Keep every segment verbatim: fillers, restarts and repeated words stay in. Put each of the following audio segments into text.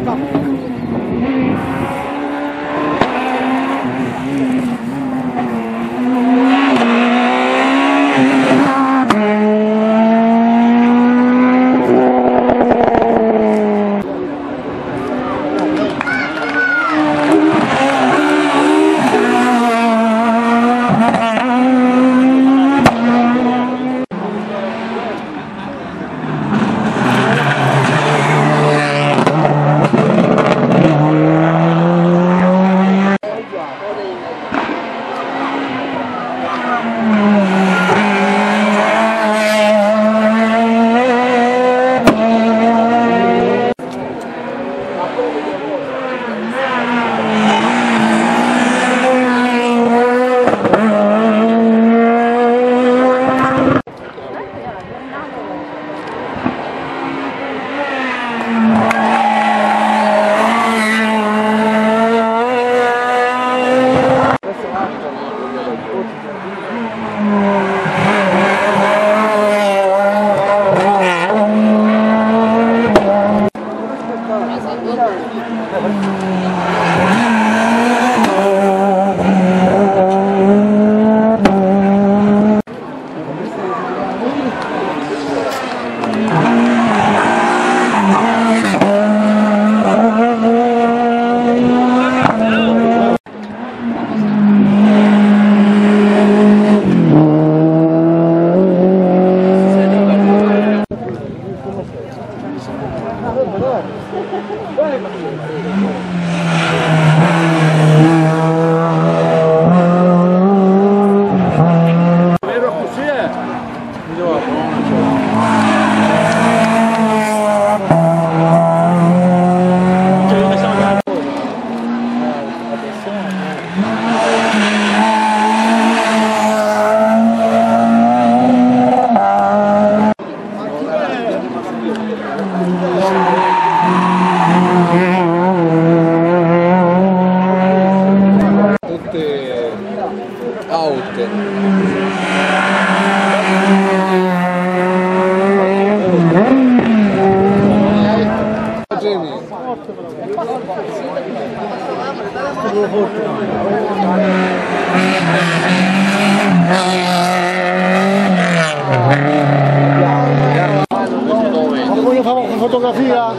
Voglio fare una fotografia?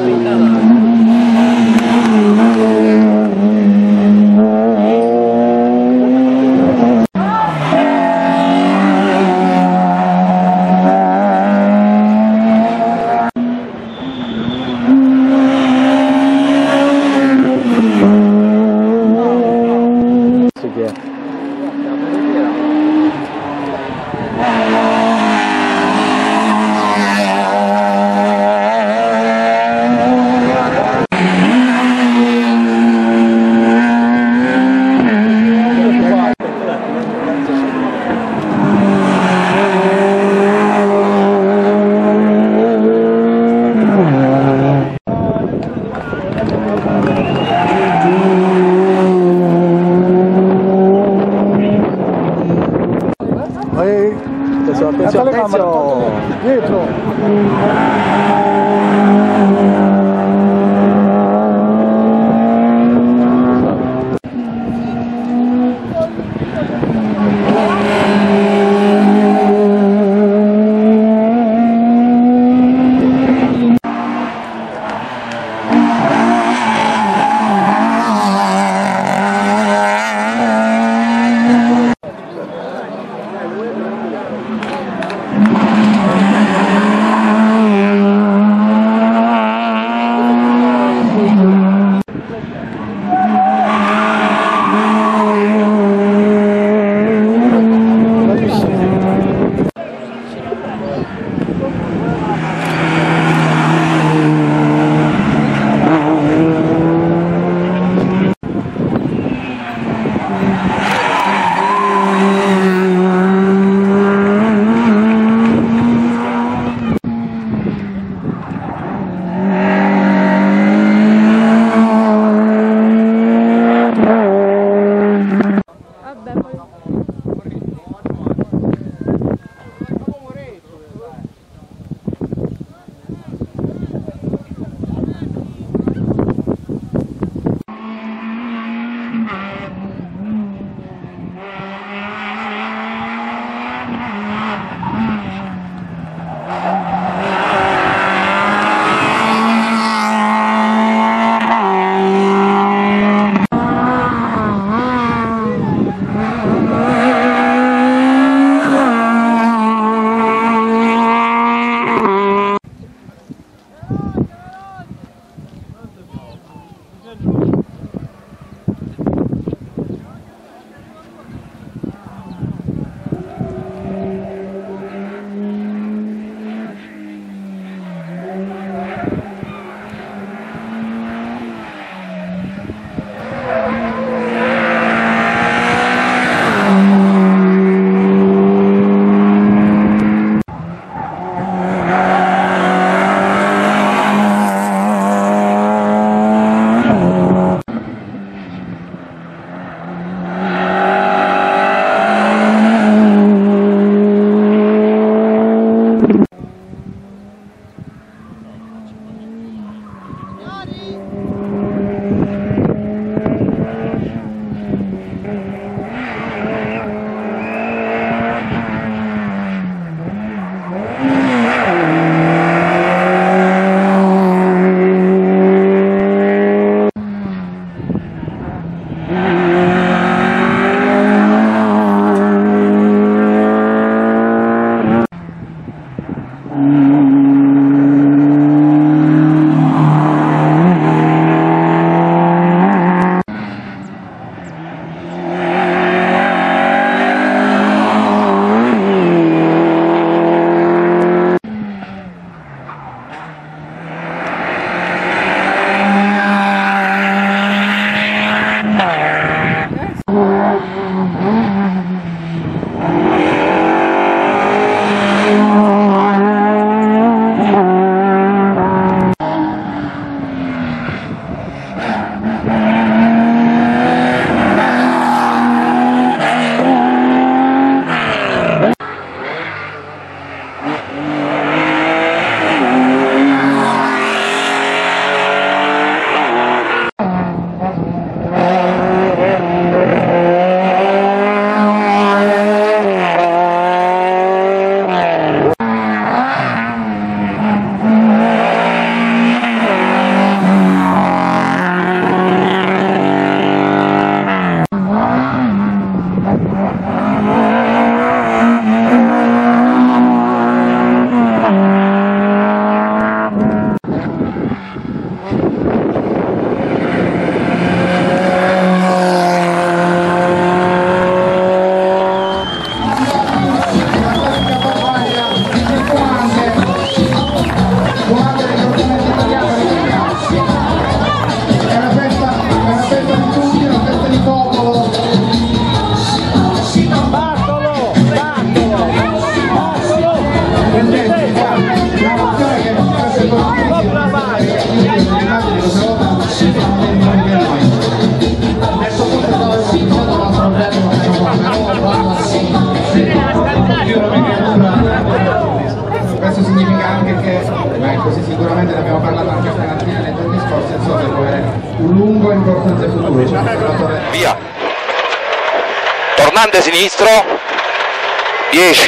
abbiamo parlato anche a Penatina nei giorni scorsi, so se può avere un lungo e importante futuro. Via. Tornante sinistro, dieci.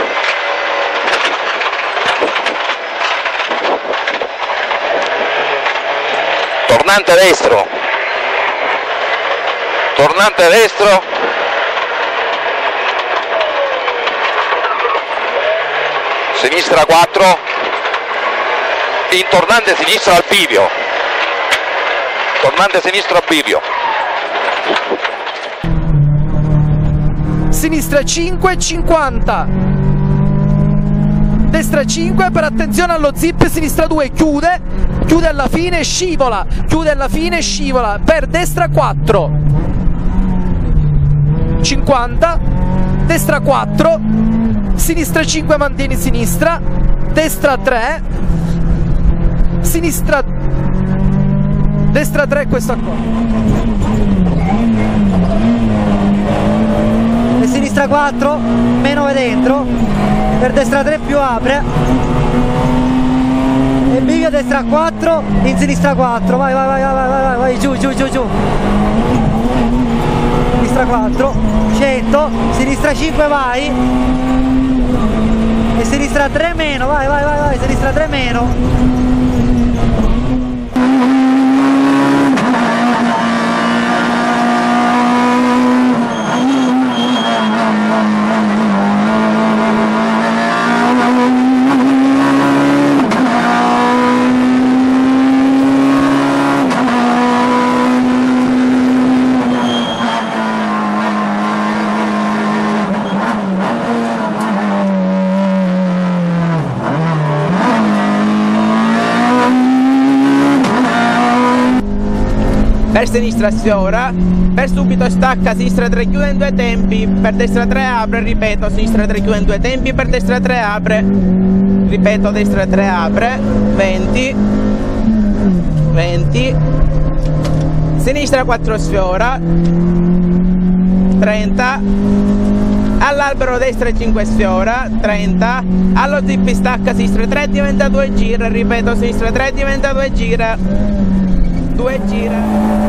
Tornante destro, tornante destro, sinistra quattro, in tornante sinistro al bivio, tornante sinistro al bivio. Sinistra cinque, cinquanta, destra cinque per attenzione allo zip, sinistra due, chiude, chiude alla fine, scivola, chiude alla fine, scivola, per destra quattro, cinquanta, destra quattro, sinistra cinque, mantieni sinistra, destra tre, sinistra, destra tre, questo accordo. E sinistra quattro, meno vai dentro, per destra tre più apre, e bivio destra quattro, in sinistra quattro, vai vai vai vai vai vai, vai giù giù giù giù, sinistra quattro, cento, sinistra cinque vai, e sinistra tre meno, vai vai vai vai, sinistra tre meno. Per sinistra sfiora, per subito stacca, sinistra tre chiude in due tempi, per destra tre apre, ripeto, sinistra tre chiude in due tempi, per destra tre apre, ripeto, destra tre apre, venti, venti, sinistra quattro sfiora, trenta, all'albero destra cinque sfiora, trenta, allo zip stacca, sinistra tre diventa due gira, ripeto, sinistra tre diventa due gira, due gira.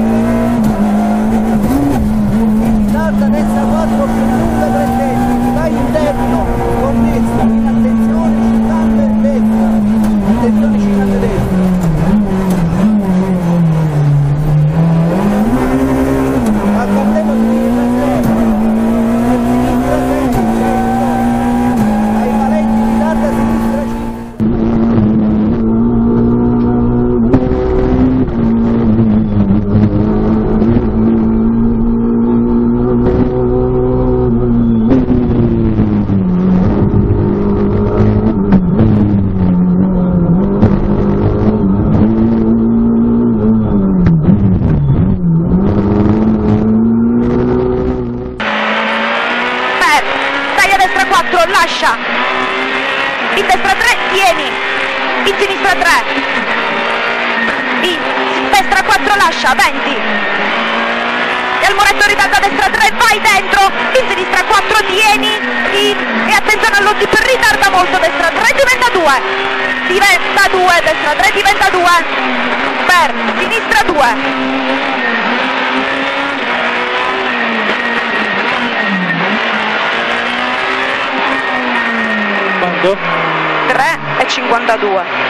Salta destra quattro più lunga tre tempi, vai in termino con destra, in attenzione cinquanta e destra, attenzione cinquanta e destra. Accordiamo sinistra sei, sinistra sei, cento, ai paletti di tarda sinistra cinque. Lascia, in destra tre, tieni, in sinistra tre, in destra quattro, lascia, venti, e al muretto ritarda destra tre, vai dentro, in sinistra quattro, tieni, in, e attenzione allo zip, ritarda molto, destra tre, diventa due, diventa due, destra tre, diventa due, per sinistra due. tre e cinquantadue.